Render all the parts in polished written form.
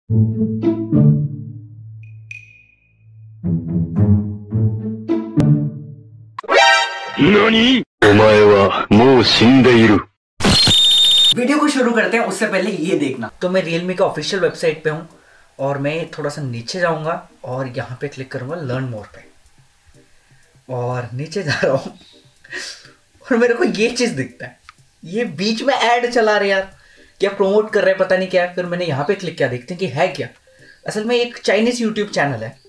何? お前はもう死んでいる。 video को शुरू करते हैं उससे पहले ये देखना, तो मैं Realme का ऑफिशियल वेबसाइट पे हूँ और मैं थोड़ा सा नीचे जाऊँगा और यहाँ पे क्लिक करूँगा लर्न मोर पे और नीचे जा रहा हूँ और मेरे को ये चीज़ दिखता है, ये बीच में ऐड चला रहे यार, क्या प्रमोट कर रहे हैं पता नहीं क्या। फिर मैंने यहाँ पे क्लिक किया, देखते हैं कि है क्या। असल में एक चाइनीज़ यूट्यूब चैनल है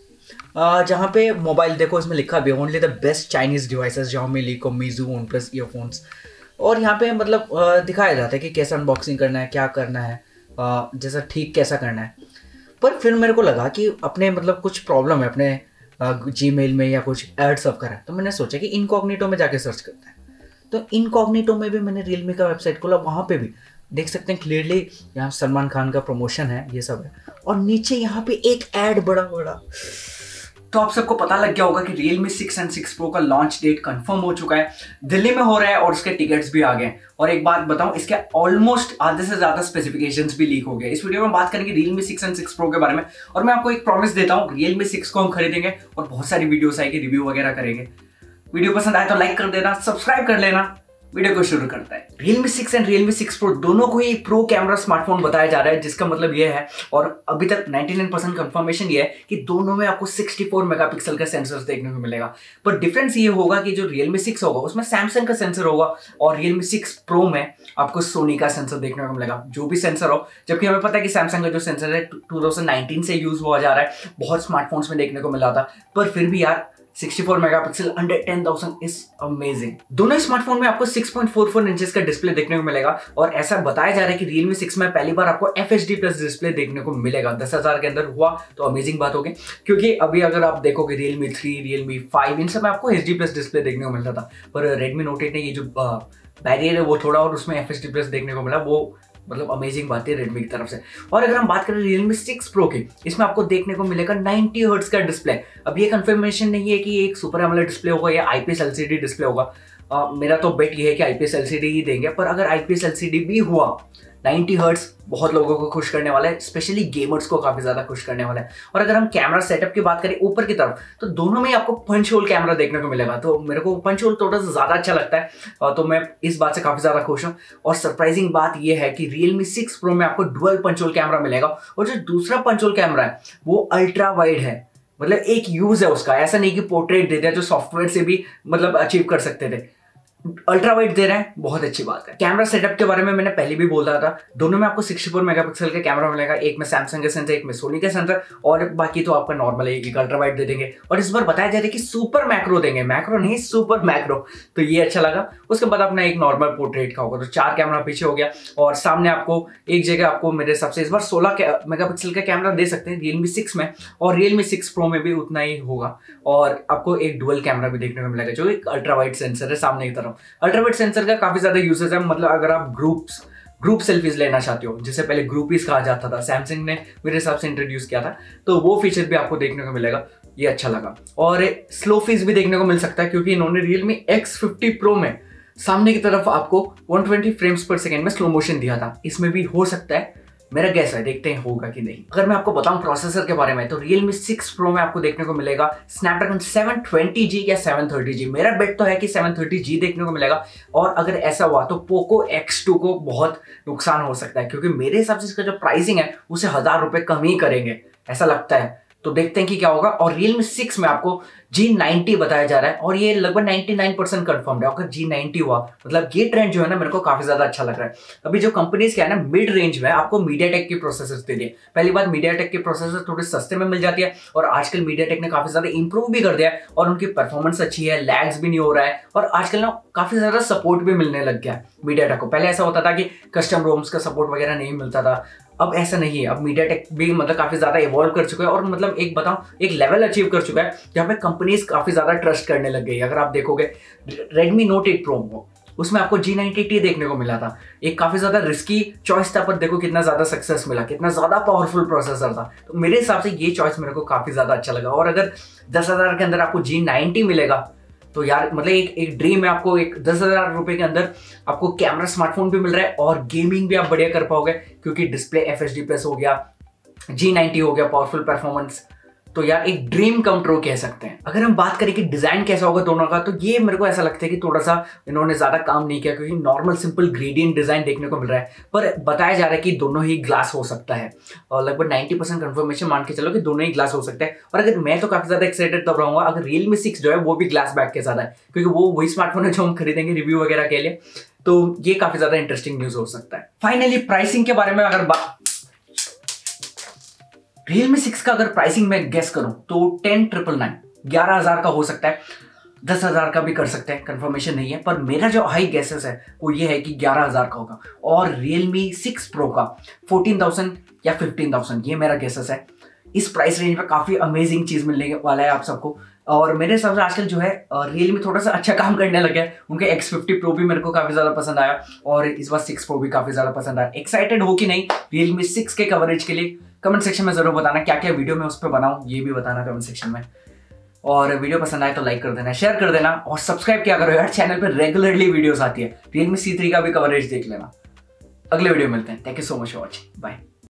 जहाँ पे मोबाइल देखो, इसमें लिखा भी only the best Chinese devices Xiaomi, Lico, Meizu, OnePlus earphones. और यहाँ पे मतलब दिखाया जाता है कि कैसा अनबॉक्सिंग करना है, क्या करना है, जैसा ठीक कैसा करना है। पर फिर मेरे को लगा कि अपने मतलब कुछ प्रॉब्लम है अपने Gmail में या कुछ ऐड सब करा है, तो मैंने सोचा कि इनकॉग्निटो में जाके सर्च करते हैं। तो इनकॉग्निटो में भी मैंने Realme का वेबसाइट खोला, वहाँ पे भी देख सकते हैं क्लियरली यहाँ सलमान खान का प्रमोशन है, ये सब है। और नीचे यहाँ पे एक ऐड बड़ा बड़ा, तो आप सबको पता लग गया होगा कि Realme 6 and 6 Pro का लॉन्च डेट कंफर्म हो चुका है, दिल्ली में हो रहा है और उसके टिकट्स भी आ गए। और एक बात बताऊं, इसके ऑलमोस्ट आधे से ज्यादा स्पेसिफिकेशंस भी लीक हो गए। इस वीडियो में बात करेंगे Realme 6 and 6 Pro के बारे में और मैं आपको एक प्रॉमिस देता हूं, Realme 6 को हम खरीदेंगे और बहुत सारी वीडियोस आएगी, रिव्यू वगैरह करेंगे। वीडियो पसंद आए तो लाइक कर देना, सब्सक्राइब कर लेना। वीडियो को शुरू करता है। Realme 6 एंड Realme 6 Pro दोनों को ही प्रो कैमरा स्मार्टफोन बताया जा रहा है, जिसका मतलब ये है और अभी तक 99% कंफर्मेशन ये है कि दोनों में आपको 64 मेगापिक्सल का सेंसर देखने को मिलेगा। पर डिफरेंस ये होगा कि जो Realme 6 होगा उसमें सैमसंग का सेंसर होगा और Realme 6 Pro में आपको सोनी का सेंसर देखने को मिलेगा, जो भी सेंसर हो। जबकि हमें पता है कि सैमसंग का जो सेंसर है 2019 से यूज हुआ जा रहा है, बहुत स्मार्टफोन्स में देखने को मिला था। पर फिर भी यार 64 मेगापिक्सल अंडर 10,000 इज अमेजिंग। दोनों स्मार्टफोन में आपको 6.44 इंचेस का डिस्प्ले देखने को मिलेगा और ऐसा बताया जा रहा है कि Realme 6 में पहली बार आपको FHD प्लस डिस्प्ले देखने को मिलेगा। 10,000 के अंदर हुआ तो अमेजिंग बात होगी, क्योंकि अभी अगर आप देखोगे Realme 3, Realme 5 इन सब में आपको HD प्लस डिस्प्ले देखने को मिलता था। पर Redmi Note 8 ने ये जो बैरियर है वो थोड़ा और उसमें FHD प्लस देखने को मिला, वो मतलब अमेजिंग बात है Redmi की तरफ से। और अगर हम बात करें Realme 6 Pro की, इसमें आपको देखने को मिलेगा 90 हर्ट्ज का डिस्प्ले। अब ये कंफर्मेशन नहीं है कि एक सुपर एमोलेड डिस्प्ले होगा या IPS LCD डिस्प्ले होगा। मेरा तो बेट ये है कि IPS LCD ही देंगे, पर अगर IPS LCD भी हुआ 90 हर्ट्ज बहुत लोगों को खुश करने वाला है, स्पेशली गेमर्स को काफी ज्यादा खुश करने वाला है। और अगर हम कैमरा सेटअप की बात करें ऊपर की तरफ, तो दोनों में आपको पंच होल कैमरा देखने को मिलेगा। तो मेरे को पंच होल थोड़ा सा ज्यादा अच्छा लगता है, तो मैं इस बात से काफी ज्यादा खुश हूँ। और सरप्राइजिंग बात यह है कि Realme 6 Pro में आपको डुअल पंच होल कैमरा मिलेगा और जो दूसरा पंच होल कैमरा है वो अल्ट्रा वाइड है, मतलब एक यूज है उसका, ऐसा नहीं कि पोर्ट्रेट दे दिया जो सॉफ्टवेयर से भी मतलब अचीव कर सकते थे। अल्ट्रा वाइड दे रहे हैं, बहुत अच्छी बात है। कैमरा सेटअप के बारे में मैंने पहले भी बोला था, दोनों में आपको 64 मेगापिक्सल का कैमरा मिलेगा, एक में सैमसंग का सेंसर, एक में सोनी का सेंसर, और बाकी तो आपका नॉर्मल है, एक अल्ट्रा वाइड दे देंगे। और इस बार बताया जा रहा है कि सुपर मैक्रो देंगे, मैक्रो नहीं सुपर मैक्रो, तो ये अच्छा लगा। उसके बाद अपना एक नॉर्मल पोर्ट्रेट का होगा, तो 4 कैमरा पीछे हो गया और सामने आपको एक जगह आपको मेरे हिसाब से इस बार 16 मेगापिक्सल का कैमरा दे सकते हैं Realme 6 में, और Realme 6 Pro में भी उतना ही होगा। और आपको एक डुअल कैमरा भी देखने को मिलेगा, जो एक अल्ट्रा वाइड सेंसर है सामने की तरफ। अल्ट्रा वाइड सेंसर का काफी ज्यादा यूसेज है, मतलब अगर आप ग्रुप सेल्फीज लेना चाहते हो, जिसे पहले ग्रुपीज कहा जाता था, सैमसंग ने मेरे हिसाब से इंट्रोड्यूस किया था, तो वो फीचर भी आपको देखने को मिलेगा, ये अच्छा लगा। और स्लो फीज भी देखने को मिल सकता है, क्योंकि इन्होंने Realme X50 Pro में सामने की तरफ आपको 120 फ्रेम्स पर सेकेंड में स्लो मोशन दिया था, इसमें भी हो सकता है, मेरा गैस है, देखते हैं होगा कि नहीं। अगर मैं आपको बताऊं प्रोसेसर के बारे में, तो Realme 6 Pro में आपको देखने को मिलेगा Snapdragon 720G या 730G। मेरा बेट तो है कि 730G देखने को मिलेगा, और अगर ऐसा हुआ तो Poco X2 को बहुत नुकसान हो सकता है, क्योंकि मेरे हिसाब से इसका जो प्राइसिंग है उसे 1000 रुपए कम ही करेंगे, ऐसा लगता है। तो देखते हैं कि क्या होगा। और Realme 6 में आपको G90 बताया जा रहा है, और ये लगभग 99% कंफर्म्ड है। अगर G90 हुआ मतलब ये ट्रेंड जो है ना, मेरे को काफी ज्यादा अच्छा लग रहा है। अभी जो कंपनीज क्या है ना, मिड रेंज में आपको MediaTek के प्रोसेसर्स दे दिए। पहली बात, MediaTek के प्रोसेसर थोड़े सस्ते में मिल जाती है, और आजकल MediaTek ने काफी ज्यादा इंप्रूव भी कर दिया है, और उनकी परफॉर्मेंस अच्छी है, लैग्स भी नहीं हो रहा है, और आजकल ना काफी ज्यादा सपोर्ट भी मिलने लग गया है MediaTek को। पहले ऐसा होता था कि कस्टम रोम्स का सपोर्ट वगैरह नहीं मिलता था, अब ऐसा नहीं है। अब MediaTek भी मतलब काफी ज्यादा इवॉल्व कर चुका है, और मतलब एक बताऊं, एक लेवल अचीव कर चुका है जहां पे कंपनीज काफी ज्यादा ट्रस्ट करने लग गई। अगर आप देखोगे Redmi Note 8 Pro उसमें आपको G90T देखने को मिला था, एक काफी ज्यादा रिस्की चॉइस था, पर देखो कितना ज्यादा सक्सेस मिला, कितना ज्यादा पावरफुल प्रोसेसर था। तो मेरे हिसाब से ये चॉइस मेरे को काफी ज्यादा अच्छा लगा। और अगर 10,000 के अंदर आपको G90 मिलेगा तो यार मतलब एक ड्रीम है। आपको एक 10,000 रुपए के अंदर आपको कैमरा स्मार्टफोन भी मिल रहा है, और गेमिंग भी आप बढ़िया कर पाओगे, क्योंकि डिस्प्ले FHD प्लस हो गया, G90 हो गया पावरफुल परफॉर्मेंस, तो यार एक ड्रीम कम ट्रू कह सकते हैं। अगर हम बात करें कि डिजाइन कैसा होगा दोनों का, तो ये मेरे को ऐसा लगता है कि थोड़ा सा इन्होंने ज्यादा काम नहीं किया, क्योंकि नॉर्मल सिंपल ग्रेडियंट डिजाइन देखने को मिल रहा है, पर बताया जा रहा है कि दोनों ही ग्लास हो सकता है, और लगभग 90% कंफर्मेशन मान के चलो कि दोनों ही ग्लास हो सकता है। और अगर मैं तो काफी ज्यादा एक्साइटेड तब रहूंगा अगर Realme 6 जो है वो भी ग्लास बैक के साथ है, क्योंकि वो वही स्मार्टफोन है जो हम खरीदेंगे रिव्यू वगैरह के लिए, तो ये काफी ज्यादा इंटरेस्टिंग न्यूज हो सकता है। फाइनली प्राइसिंग के बारे में अगर Realme 6 का अगर प्राइसिंग में गेस करूं तो 10,999 11,000 का हो सकता है, 10,000 का भी कर सकते हैं, कंफर्मेशन नहीं है, पर मेरा जो हाई गेसेस है वो ये है कि 11,000 का होगा, और Realme 6 Pro का 14,000 या 15,000 ये मेरा गेसेस है। इस प्राइस रेंज में काफी अमेजिंग चीज मिलने वाला है आप सबको, और मेरे हिसाब से आजकल जो है Realme थोड़ा सा अच्छा काम करने लगे हैं। उनके X50 Pro भी मेरे को काफी ज्यादा पसंद आया, और इस बार 6 Pro भी काफी ज्यादा पसंद आया। एक्साइटेड हो कि नहीं Realme 6 के कवरेज के लिए? कमेंट सेक्शन में जरूर बताना, क्या क्या वीडियो मैं उस पर बनाऊं ये भी बताना कमेंट सेक्शन में। और वीडियो पसंद आए तो लाइक कर देना, शेयर कर देना, और सब्सक्राइब क्या करो यार, चैनल पे रेगुलरली वीडियोस आती है। Realme C3 का भी कवरेज देख लेना। अगले वीडियो मिलते हैं। Thank you so much for watching, bye.